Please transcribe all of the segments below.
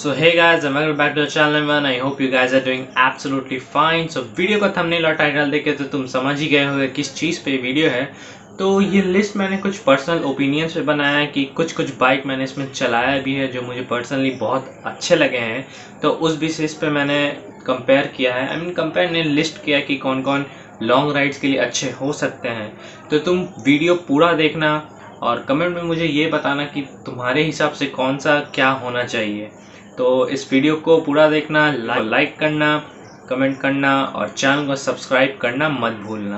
So hey guys, and welcome back to the channel everyone. I hope you guys are doing absolutely fine. So video का thumbnail और title देख के तो तुम समझ ही गए होंगे किस चीज़ पे वीडियो है। तो ये लिस्ट मैंने कुछ पर्सनल ओपिनियंस पे बनाया है कि कुछ बाइक मैंने इसमें चलाया भी है जो मुझे पर्सनली बहुत अच्छे लगे हैं। तो उस बेसिस पे मैंने कंपेयर किया है, कंपेयर ने लिस्ट किया कि कौन कौन लॉन्ग राइड्स के लिए अच्छे हो सकते हैं। तो तुम वीडियो पूरा देखना और कमेंट में मुझे ये बताना कि तुम्हारे हिसाब से कौन सा क्या होना चाहिए। तो इस वीडियो को पूरा देखना, लाइक करना, कमेंट करना और चैनल को सब्सक्राइब करना मत भूलना।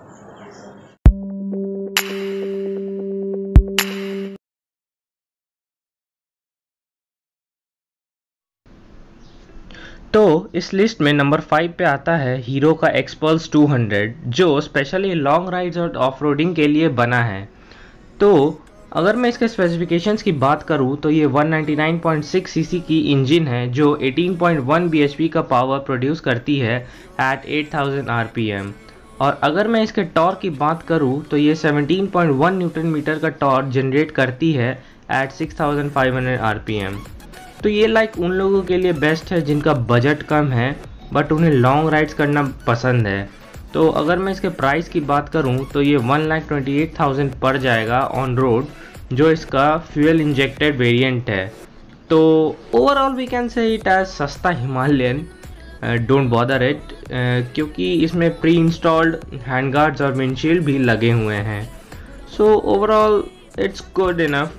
तो इस लिस्ट में नंबर 5 पे आता है हीरो का एक्सपल्स 200 जो स्पेशली लॉन्ग राइड्स और ऑफ रोडिंग के लिए बना है। तो अगर मैं इसके स्पेसिफिकेशंस की बात करूं तो ये 199.6 सीसी की इंजन है जो 18.1 bhp का पावर प्रोड्यूस करती है एट 8000 rpm। और अगर मैं इसके टॉर्क की बात करूं तो ये 17.1 न्यूटन मीटर का टॉर्क जनरेट करती है एट 6500 rpm। तो ये उन लोगों के लिए बेस्ट है जिनका बजट कम है बट उन्हें लॉन्ग राइड्स करना पसंद है। तो अगर मैं इसके प्राइस की बात करूं तो ये 1,28,000 पड़ जाएगा ऑन रोड जो इसका फ्यूल इंजेक्टेड वेरिएंट है। तो overall we can say it as सस्ता हिमालयन, डोंट बॉदर इट, क्योंकि इसमें प्री इंस्टॉल्ड हैंड गार्ड्स और विंडशील्ड भी लगे हुए हैं। So overall it's good enough.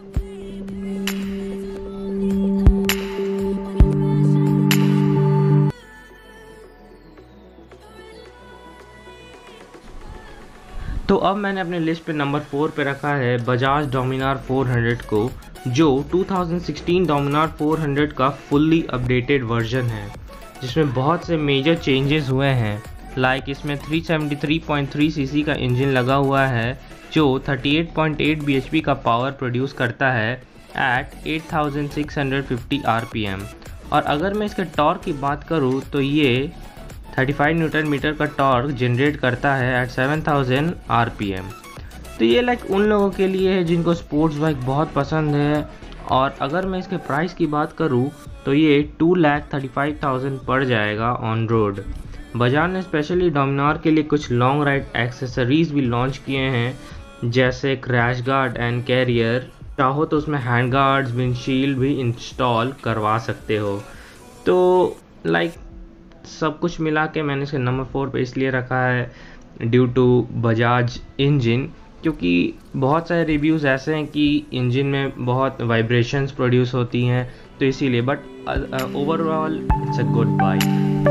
तो अब मैंने अपने लिस्ट पे नंबर 4 पे रखा है बजाज डोमिनार 400 को, जो 2016 डोमिनार 400 का फुल्ली अपडेटेड वर्जन है जिसमें बहुत से मेजर चेंजेस हुए हैं। इसमें 373.3 सीसी का इंजन लगा हुआ है जो 38.8 bhp का पावर प्रोड्यूस करता है एट 8650 rpm। और अगर मैं इसके टॉर्क की बात करूँ तो ये 35 न्यूटन मीटर का टॉर्क जनरेट करता है एट 7000 rpm। तो ये उन लोगों के लिए है जिनको स्पोर्ट्स बाइक बहुत पसंद है। और अगर मैं इसके प्राइस की बात करूं तो ये 2,35,000 पड़ जाएगा ऑन रोड। बजाज ने स्पेशली डोमिनार के लिए कुछ लॉन्ग राइड एक्सेसरीज भी लॉन्च किए हैं जैसे क्रैश गार्ड एंड कैरियर। चाहो तो उसमें हैंड गार्ड्स, विंडशील्ड भी इंस्टॉल करवा सकते हो। तो सब कुछ मिला के मैंने इसे नंबर 4 पे इसलिए रखा है ड्यू टू बजाज इंजन, क्योंकि बहुत सारे रिव्यूज़ ऐसे हैं कि इंजन में बहुत वाइब्रेशंस प्रोड्यूस होती हैं, तो इसीलिए। But overall it's a good bike.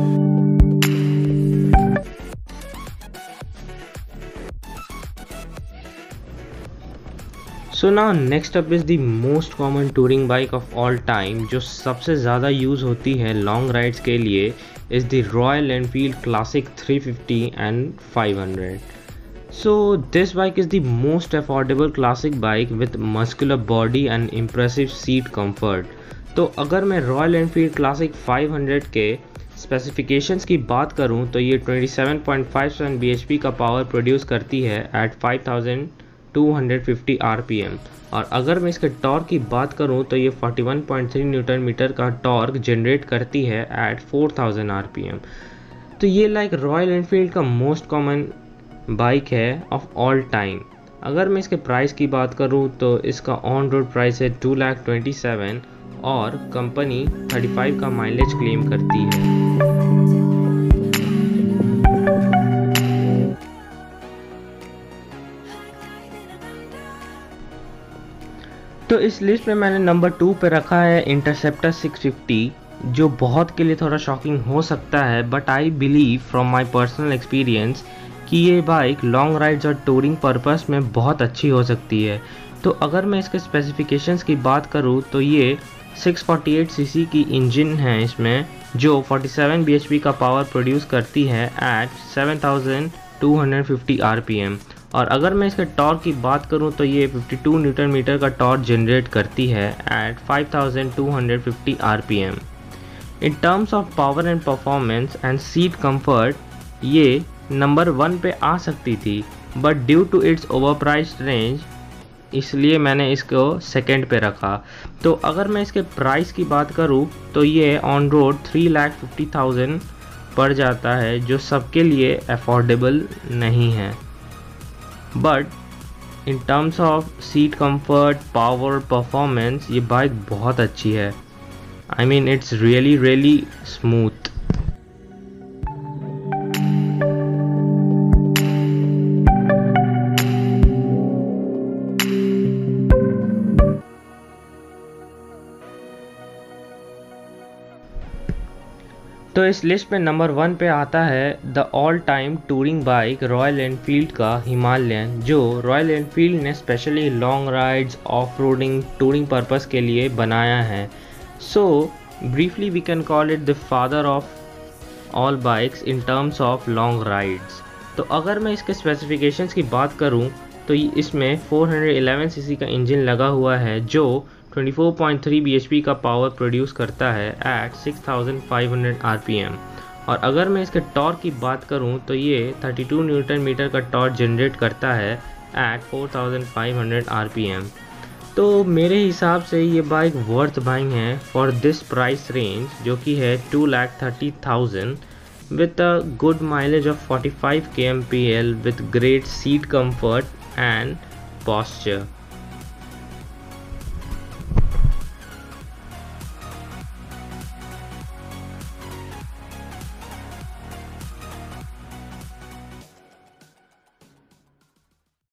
So now next up is the most common touring bike of all time जो सबसे ज़्यादा यूज़ होती है लॉन्ग राइड्स के लिए, is the Royal Enfield Classic 350 and 500। So this bike is the most affordable classic bike with muscular body and impressive seat comfort. तो अगर मैं रॉयल एनफील्ड क्लासिक 500 के स्पेसिफिकेशंस की बात करूं तो ये 27.57 bhp का पावर प्रोड्यूस करती है एट 5250 rpm। और अगर मैं इसके टॉर्क की बात करूं तो ये 41.3 न्यूटन मीटर का टॉर्क जनरेट करती है एट 4000 rpm। तो ये रॉयल एनफील्ड का मोस्ट कॉमन बाइक है ऑफ ऑल टाइम। अगर मैं इसके प्राइस की बात करूं तो इसका ऑन रोड प्राइस है 2,27,000 और कंपनी 35 का माइलेज क्लेम करती है। तो इस लिस्ट में मैंने नंबर 2 पे रखा है इंटरसेप्टर 650, जो बहुत के लिए थोड़ा शॉकिंग हो सकता है but I believe from my personal experience कि ये बाइक लॉन्ग राइड्स और टूरिंग पर्पस में बहुत अच्छी हो सकती है। तो अगर मैं इसके स्पेसिफिकेशंस की बात करूँ तो ये 648 सीसी की इंजन है इसमें जो 47 bhp का पावर प्रोड्यूस करती है एट 7250 rpm। और अगर मैं इसके टॉर्क की बात करूं तो ये 52 न्यूटन मीटर का टॉर्क जनरेट करती है at 5250 rpm। In terms of power and performance and seat comfort ये नंबर 1 पे आ सकती थी but due to its overpriced range इसलिए मैंने इसको सेकंड पे रखा। तो अगर मैं इसके प्राइस की बात करूँ तो ये ऑन रोड 3,50,000 पड़ जाता है, जो सबके लिए अफोर्डेबल नहीं है। But in terms of seat comfort, power, performance ये बाइक बहुत अच्छी है। I mean it's really smooth. तो इस लिस्ट में नंबर 1 पे आता है the all time touring bike Royal Enfield का हिमालयन, जो रॉयल एनफील्ड ने specially long rides, off roading, touring purpose के लिए बनाया है। So briefly we can call it the father of all bikes in terms of long rides. तो अगर मैं इसके स्पेसिफिकेशंस की बात करूं तो इसमें 411 सीसी का इंजन लगा हुआ है, जो 24.3 bhp का पावर प्रोड्यूस करता है एट 6500 rpm। और अगर मैं इसके टॉर्क की बात करूं तो ये 32 न्यूटन मीटर का टॉर्क जनरेट करता है एट 4500 rpm। तो मेरे हिसाब से ये बाइक वर्थ बाइंग है फॉर दिस प्राइस रेंज, जो कि है 2,30,000 with a good mileage of 45 kmpl with great seat comfort and posture।